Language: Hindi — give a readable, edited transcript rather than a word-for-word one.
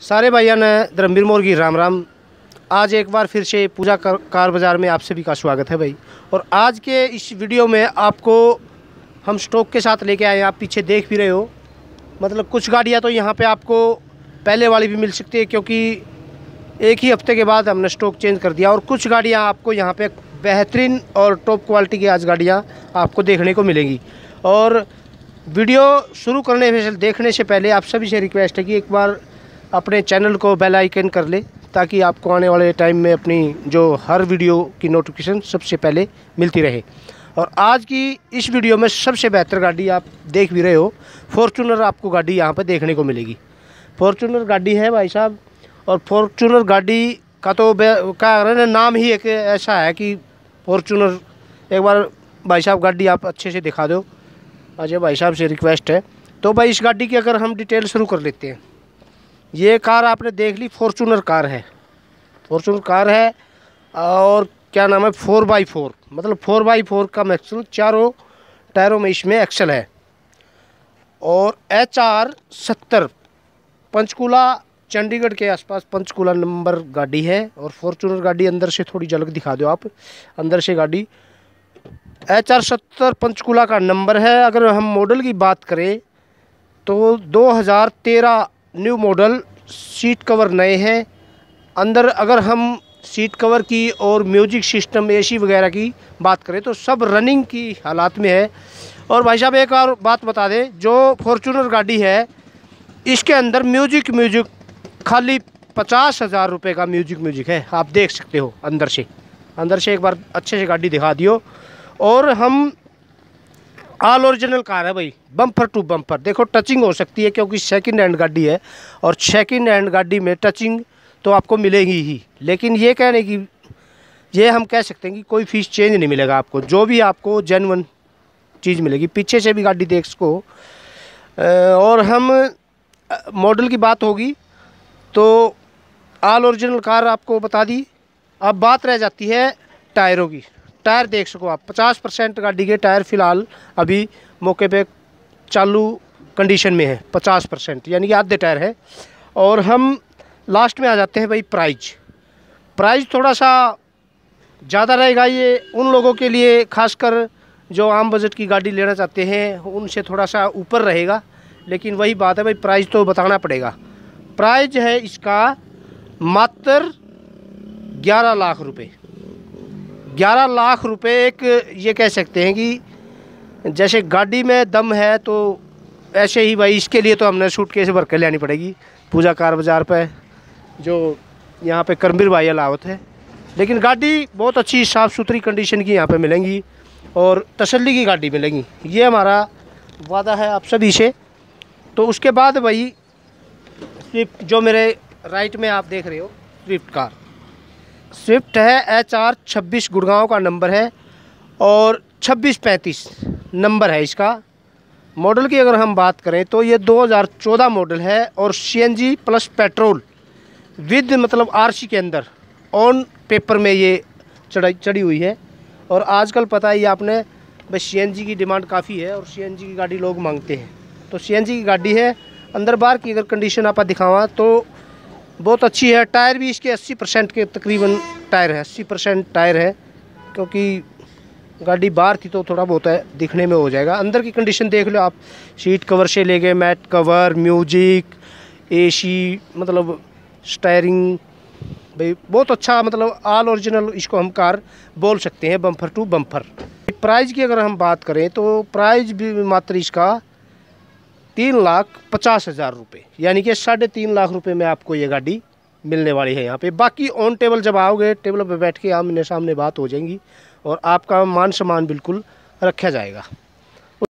सारे भाइयों ने धर्मवीर मोर की राम राम। आज एक बार फिर से पूजा कार बाज़ार में आप सभी का स्वागत है भाई। और आज के इस वीडियो में आपको हम स्टॉक के साथ लेके आए हैं। आप पीछे देख भी रहे हो, मतलब कुछ गाड़ियां तो यहाँ पे आपको पहले वाली भी मिल सकती है, क्योंकि एक ही हफ्ते के बाद हमने स्टॉक चेंज कर दिया। और कुछ गाड़ियाँ आपको यहाँ पे बेहतरीन और टॉप क्वालिटी की आज गाड़ियाँ आपको देखने को मिलेंगी। और वीडियो शुरू करने से देखने से पहले आप सभी से रिक्वेस्ट है कि एक बार अपने चैनल को बेल आइकन कर ले, ताकि आपको आने वाले टाइम में अपनी जो हर वीडियो की नोटिफिकेशन सबसे पहले मिलती रहे। और आज की इस वीडियो में सबसे बेहतर गाड़ी आप देख भी रहे हो, फॉर्च्यूनर आपको गाड़ी यहाँ पर देखने को मिलेगी। फॉर्च्यूनर गाड़ी है भाई साहब। और फॉर्च्यूनर गाड़ी का तो क्या नाम ही एक ऐसा है कि फॉर्च्यूनर। एक बार भाई साहब गाड़ी आप अच्छे से दिखा दो, अजय भाई साहब से रिक्वेस्ट है। तो भाई इस गाड़ी की अगर हम डिटेल शुरू कर लेते हैं। ये कार आपने देख ली, फॉर्च्यूनर कार है। फॉर्च्यूनर कार है और क्या नाम है, 4x4, मतलब 4x4 का मैक्सिमम चारों टायरों में इसमें एक्सल है। और HR70 पंचकूला चंडीगढ़ के आसपास पंचकूला नंबर गाड़ी है। और फॉर्च्यूनर गाड़ी अंदर से थोड़ी झलक दिखा दो आप। अंदर से गाड़ी HR70 पंचकूला का नंबर है। अगर हम मॉडल की बात करें तो 2013 न्यू मॉडल, सीट कवर नए हैं। अंदर अगर हम सीट कवर की और म्यूजिक सिस्टम AC वगैरह की बात करें तो सब रनिंग की हालात में है। और भाई साहब एक और बात बता दें, जो फॉर्च्यूनर गाड़ी है इसके अंदर म्यूजिक खाली 50,000 रुपये का म्यूजिक है। आप देख सकते हो अंदर से एक बार अच्छे से गाड़ी दिखा दियो। और हम ऑल ओरिजिनल कार है भाई, बम्पर टू बम्पर। देखो टचिंग हो सकती है क्योंकि सेकंड हैंड गाड़ी है, और सेकंड हैंड गाड़ी में टचिंग तो आपको मिलेगी ही। लेकिन ये कहने की ये हम कह सकते हैं कि कोई फीस चेंज नहीं मिलेगा आपको, जो भी आपको जेन्युइन चीज़ मिलेगी। पीछे से भी गाड़ी देख सको। और हम मॉडल की बात होगी तो ऑल ओरिजिनल कार आपको बता दी। अब बात रह जाती है टायरों की। टायर देख सको आप, 50% गाड़ी के टायर फ़िलहाल अभी मौके पे चालू कंडीशन में है, 50%, यानी कि आधे टायर है। और हम लास्ट में आ जाते हैं भाई प्राइस थोड़ा सा ज़्यादा रहेगा। ये उन लोगों के लिए खासकर जो आम बजट की गाड़ी लेना चाहते हैं उनसे थोड़ा सा ऊपर रहेगा। लेकिन वही बात है भाई, प्राइस तो बताना पड़ेगा। प्राइस है इसका मात्र 11 लाख रुपये। 11 लाख रुपये एक ये कह सकते हैं कि जैसे गाड़ी में दम है, तो ऐसे ही भाई इसके लिए तो हमने सूटकेस भर के लेनी पड़ेगी पूजा कार बाज़ार पे, जो यहाँ पे करमवीर भाई अलावत है। लेकिन गाड़ी बहुत अच्छी साफ़ सुथरी कंडीशन की यहाँ पे मिलेंगी और तसल्ली की गाड़ी मिलेंगी, ये हमारा वादा है आप सभी से। तो उसके बाद भाई स्विफ्ट, जो मेरे राइट में आप देख रहे हो, स्विफ्ट कार, स्विफ्ट है। HR26 गुड़गांव का नंबर है और 2635 नंबर है इसका। मॉडल की अगर हम बात करें तो ये 2014 मॉडल है और CNG प्लस पेट्रोल विद मतलब RC के अंदर ऑन पेपर में ये चढ़ी हुई है। और आजकल पता ही आपने भाई CNG की डिमांड काफ़ी है और CNG की गाड़ी लोग मांगते हैं। तो CNG की गाड़ी है। अंदर बाहर की अगर कंडीशन आप दिखावा तो बहुत अच्छी है। टायर भी इसके 80% के तकरीबन टायर है, 80% टायर है, क्योंकि गाड़ी बाहर थी तो थोड़ा बहुत है दिखने में हो जाएगा। अंदर की कंडीशन देख लो आप, सीट कवर से लेके मैट कवर, म्यूजिक, AC, मतलब स्टीयरिंग भाई बहुत अच्छा, मतलब ऑल ओरिजिनल इसको हम कार बोल सकते हैं, बम्पर टू बम्पर। प्राइस की अगर हम बात करें तो प्राइस भी मात्र इसका 3,50,000 रुपये, यानी कि 3.5 लाख रुपये में आपको ये गाड़ी मिलने वाली है यहाँ पे। बाकी ऑन टेबल जब आओगे, टेबल पे बैठ के आमने सामने बात हो जाएंगी और आपका मान सम्मान बिल्कुल रखा जाएगा।